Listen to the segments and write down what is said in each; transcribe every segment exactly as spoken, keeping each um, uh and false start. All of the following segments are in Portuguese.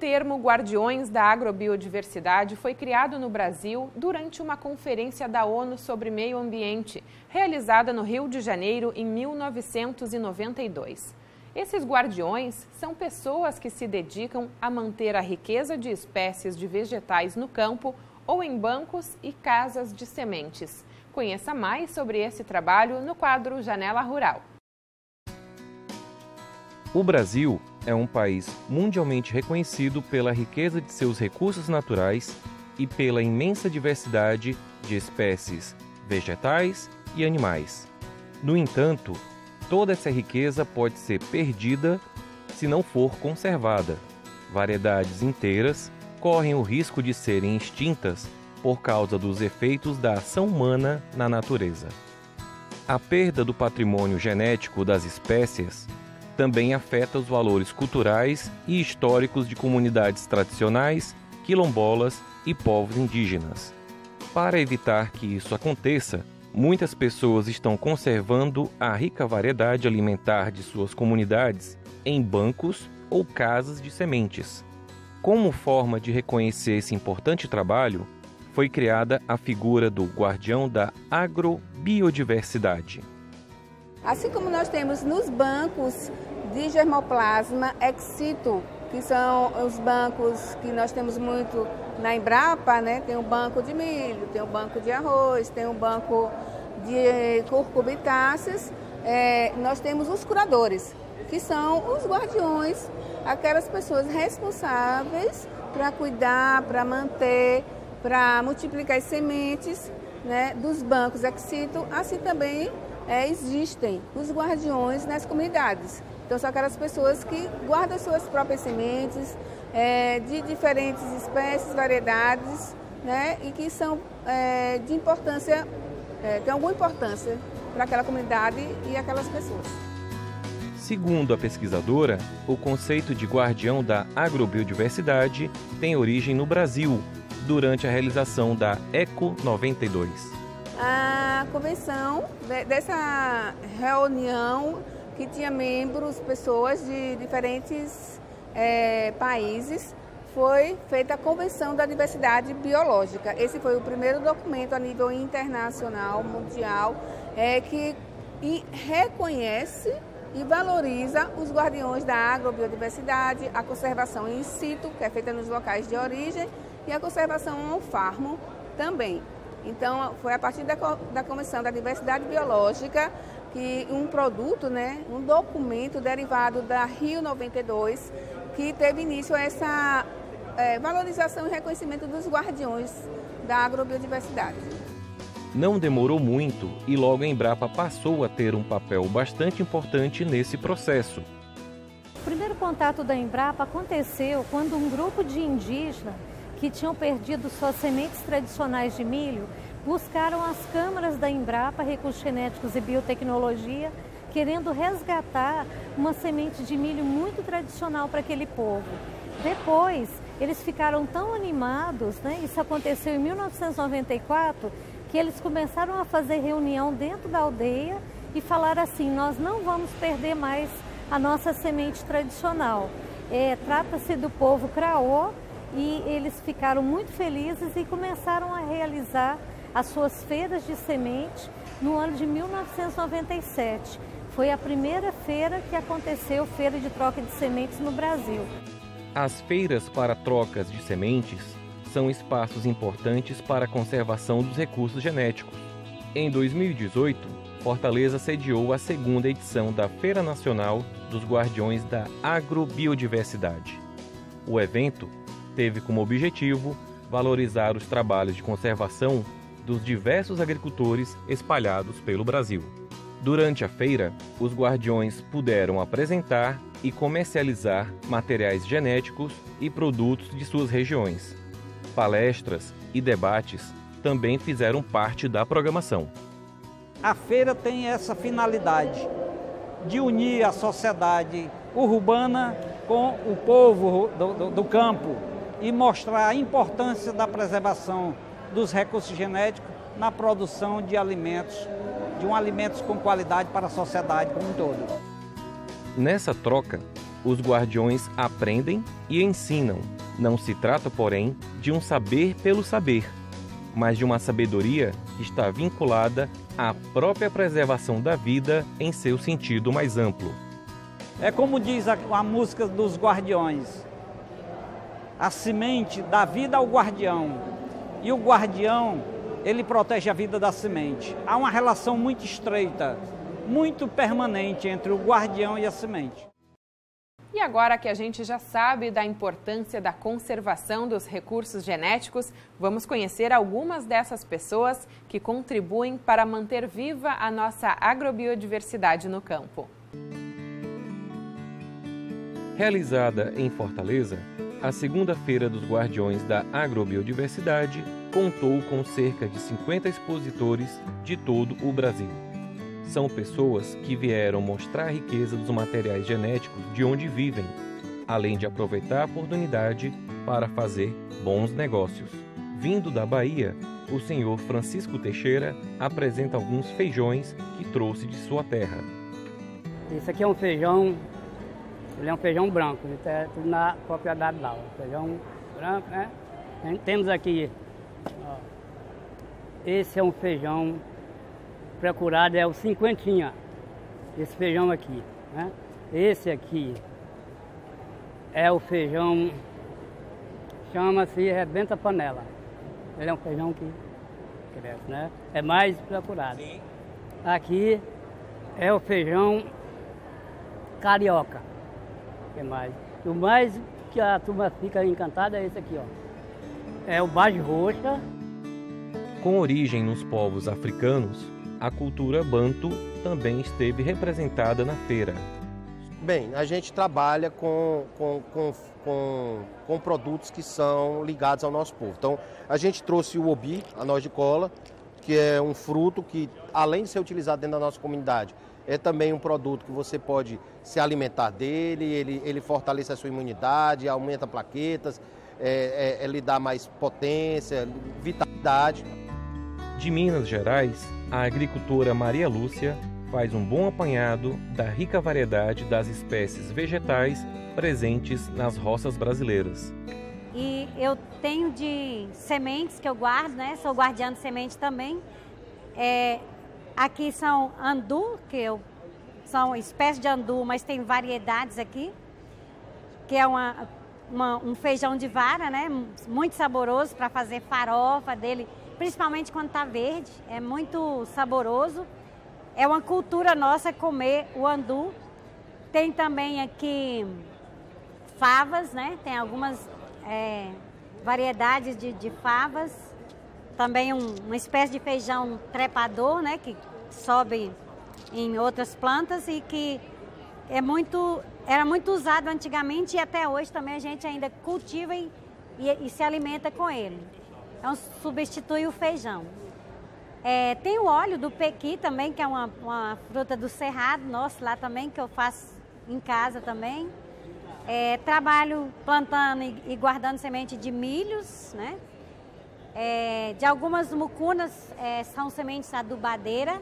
termo Guardiões da Agrobiodiversidade foi criado no Brasil durante uma conferência da ONU sobre meio ambiente, realizada no Rio de Janeiro em mil novecentos e noventa e dois. Esses guardiões são pessoas que se dedicam a manter a riqueza de espécies de vegetais no campo ou em bancos e casas de sementes. Conheça mais sobre esse trabalho no quadro Janela Rural. O Brasil é um país mundialmente reconhecido pela riqueza de seus recursos naturais e pela imensa diversidade de espécies vegetais e animais. No entanto, toda essa riqueza pode ser perdida se não for conservada. Variedades inteiras correm o risco de serem extintas por causa dos efeitos da ação humana na natureza. A perda do patrimônio genético das espécies também afeta os valores culturais e históricos de comunidades tradicionais, quilombolas e povos indígenas. Para evitar que isso aconteça, muitas pessoas estão conservando a rica variedade alimentar de suas comunidades em bancos ou casas de sementes. Como forma de reconhecer esse importante trabalho, foi criada a figura do Guardião da Agrobiodiversidade. Assim como nós temos nos bancos de germoplasma ex situ, que são os bancos que nós temos muito na Embrapa, né? Tem um banco de milho, tem um banco de arroz, tem um banco de curcubitáceas, é, nós temos os curadores, que são os guardiões, aquelas pessoas responsáveis para cuidar, para manter, para multiplicar as sementes, né, dos bancos ex situ. Assim também é, existem os guardiões nas comunidades. Então são aquelas pessoas que guardam suas próprias sementes é, de diferentes espécies, variedades, né, e que são é, de importância, é, tem alguma importância para aquela comunidade e aquelas pessoas. Segundo a pesquisadora, o conceito de guardião da agrobiodiversidade tem origem no Brasil, durante a realização da Eco noventa e dois. A convenção dessa reunião que tinha membros, pessoas de diferentes é, países, foi feita a Convenção da Diversidade Biológica. Esse foi o primeiro documento a nível internacional, mundial, é, que e reconhece e valoriza os guardiões da agrobiodiversidade, a conservação in situ, que é feita nos locais de origem, e a conservação on-farm também. Então, foi a partir da, da Convenção da Diversidade Biológica que um produto, né, um documento derivado da Rio noventa e dois, que teve início a essa é, valorização e reconhecimento dos guardiões da agrobiodiversidade. Não demorou muito e logo a Embrapa passou a ter um papel bastante importante nesse processo. O primeiro contato da Embrapa aconteceu quando um grupo de indígenas que tinham perdido suas sementes tradicionais de milho buscaram as câmaras da Embrapa, Recursos Genéticos e Biotecnologia, querendo resgatar uma semente de milho muito tradicional para aquele povo. Depois, eles ficaram tão animados, né? Isso aconteceu em mil novecentos e noventa e quatro, que eles começaram a fazer reunião dentro da aldeia e falaram assim: nós não vamos perder mais a nossa semente tradicional. É, trata-se do povo Craô, e eles ficaram muito felizes e começaram a realizar as suas feiras de semente no ano de mil novecentos e noventa e sete. Foi a primeira feira que aconteceu, feira de troca de sementes no Brasil. As feiras para trocas de sementes são espaços importantes para a conservação dos recursos genéticos. Em dois mil e dezoito, Fortaleza sediou a segunda edição da Feira Nacional dos Guardiões da Agrobiodiversidade. O evento teve como objetivo valorizar os trabalhos de conservação dos diversos agricultores espalhados pelo Brasil. Durante a feira, os guardiões puderam apresentar e comercializar materiais genéticos e produtos de suas regiões. Palestras e debates também fizeram parte da programação. A feira tem essa finalidade de unir a sociedade urbana com o povo do, do, do campo e mostrar a importância da preservação dos recursos genéticos na produção de alimentos, de um alimentos com qualidade para a sociedade como um todo. Nessa troca, Os guardiões aprendem e ensinam. Não se trata, porém, de um saber pelo saber, mas de uma sabedoria que está vinculada à própria preservação da vida em seu sentido mais amplo. É como diz a, a música dos Guardiões: a semente dá vida ao guardião, e o guardião, ele protege a vida da semente. Há uma relação muito estreita, muito permanente entre o guardião e a semente. E agora que a gente já sabe da importância da conservação dos recursos genéticos, vamos conhecer algumas dessas pessoas que contribuem para manter viva a nossa agrobiodiversidade no campo. Realizada em Fortaleza, a segunda Feira dos Guardiões da Agrobiodiversidade contou com cerca de cinquenta expositores de todo o Brasil. São pessoas que vieram mostrar a riqueza dos materiais genéticos de onde vivem, além de aproveitar a oportunidade para fazer bons negócios. Vindo da Bahia, o senhor Francisco Teixeira apresenta alguns feijões que trouxe de sua terra. Esse aqui é um feijão, ele é um feijão branco, ele está tudo na propriedade lá. Feijão branco, né? Temos aqui, ó, esse é um feijão procurado, é o cinquentinha, esse feijão aqui, né? Esse aqui é o feijão, chama-se rebenta panela. Ele é um feijão que cresce, né? É mais procurado. Aqui é o feijão carioca, que é mais. O mais que a turma fica encantada é esse aqui, ó. É o bage roxa. Com origem nos povos africanos, a cultura banto também esteve representada na feira. Bem, a gente trabalha com, com, com, com, com produtos que são ligados ao nosso povo. Então, a gente trouxe o obi, a noz de cola, que é um fruto que, além de ser utilizado dentro da nossa comunidade, é também um produto que você pode se alimentar dele, ele, ele fortalece a sua imunidade, aumenta plaquetas, é, é, ele dá mais potência, vitalidade. De Minas Gerais, a agricultora Maria Lúcia faz um bom apanhado da rica variedade das espécies vegetais presentes nas roças brasileiras. E eu tenho de sementes que eu guardo, né? Sou guardiã de semente também. É, aqui são andu, que eu, são espécies de andu, mas tem variedades aqui, que é uma, uma, um feijão de vara, né? Muito saboroso para fazer farofa dele, principalmente quando está verde, é muito saboroso. É uma cultura nossa comer o andu. Tem também aqui favas, né? Tem algumas é, variedades de, de favas. Também um, uma espécie de feijão trepador, né? Que sobe em outras plantas e que é muito, era muito usado antigamente e até hoje também a gente ainda cultiva e, e, e se alimenta com ele. Então, substitui o feijão. É, tem o óleo do pequi também, que é uma, uma fruta do cerrado nosso lá também, que eu faço em casa também. É, trabalho plantando e, e guardando semente de milhos, né? É, de algumas mucunas, é, são sementes adubadeira.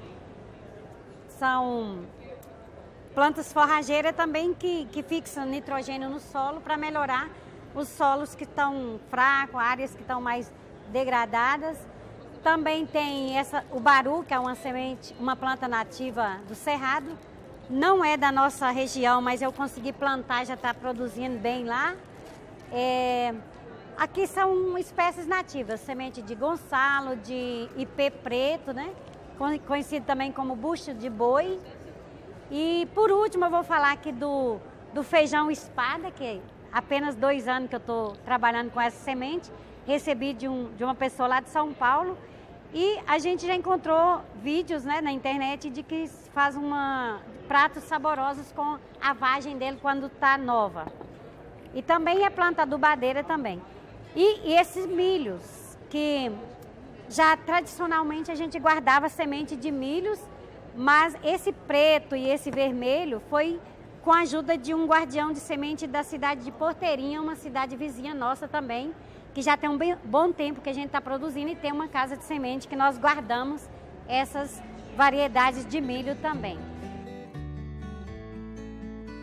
São plantas forrageiras também que, que fixam nitrogênio no solo para melhorar os solos que estão fracos, áreas que estão mais degradadas. Também tem essa, o baru, que é uma semente, uma planta nativa do cerrado. Não é da nossa região, mas eu consegui plantar, já está produzindo bem lá. É, aqui são espécies nativas, semente de gonçalo, de ipê preto, né? Conhecido também como bucho de boi. E por último eu vou falar aqui do, do feijão espada, que apenas dois anos que eu estou trabalhando com essa semente, recebi de, um, de uma pessoa lá de São Paulo e a gente já encontrou vídeos, né, na internet de que faz uma, pratos saborosos com a vagem dele quando está nova. E também é planta adubadeira também. E, e esses milhos, que já tradicionalmente a gente guardava semente de milhos, mas esse preto e esse vermelho foi com a ajuda de um guardião de semente da cidade de Porteirinha, uma cidade vizinha nossa também, que já tem um bem, bom tempo que a gente está produzindo e tem uma casa de semente que nós guardamos essas variedades de milho também.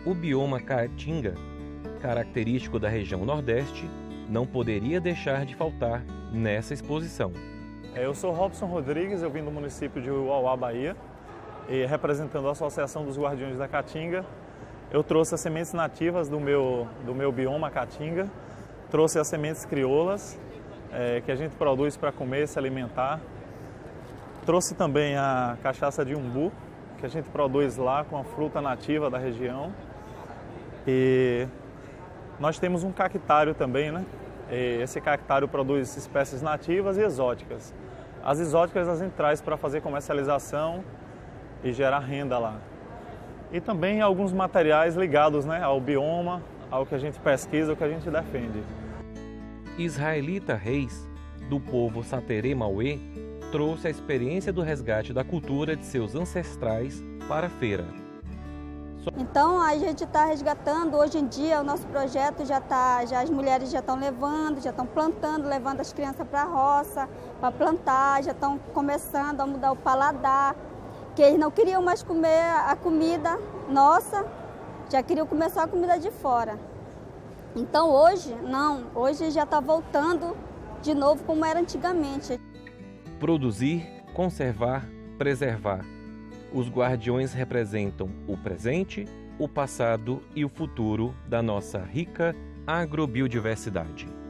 O bioma Caatinga, característico da região Nordeste, não poderia deixar de faltar nessa exposição. Eu sou Robson Rodrigues, eu vim do município de Uauá, Bahia, e representando a Associação dos Guardiões da Caatinga. Eu trouxe as sementes nativas do meu, do meu bioma Caatinga, trouxe as sementes crioulas, é, que a gente produz para comer, se alimentar. Trouxe também a cachaça de umbu, que a gente produz lá com a fruta nativa da região. E nós temos um cactário também, né? E esse cactário produz espécies nativas e exóticas. As exóticas a gente traz para fazer comercialização e gerar renda lá. E também alguns materiais ligados, né, ao bioma, ao que a gente pesquisa, ao que a gente defende. Israelita Reis, do povo Saterê Mauê, trouxe a experiência do resgate da cultura de seus ancestrais para a feira. Então a gente está resgatando, hoje em dia o nosso projeto já está, já as mulheres já estão levando, já estão plantando, levando as crianças para a roça, para plantar, já estão começando a mudar o paladar, que eles não queriam mais comer a comida nossa, já queriam começar a comida de fora. Então hoje, não, hoje já está voltando de novo como era antigamente. Produzir, conservar, preservar. Os guardiões representam o presente, o passado e o futuro da nossa rica agrobiodiversidade.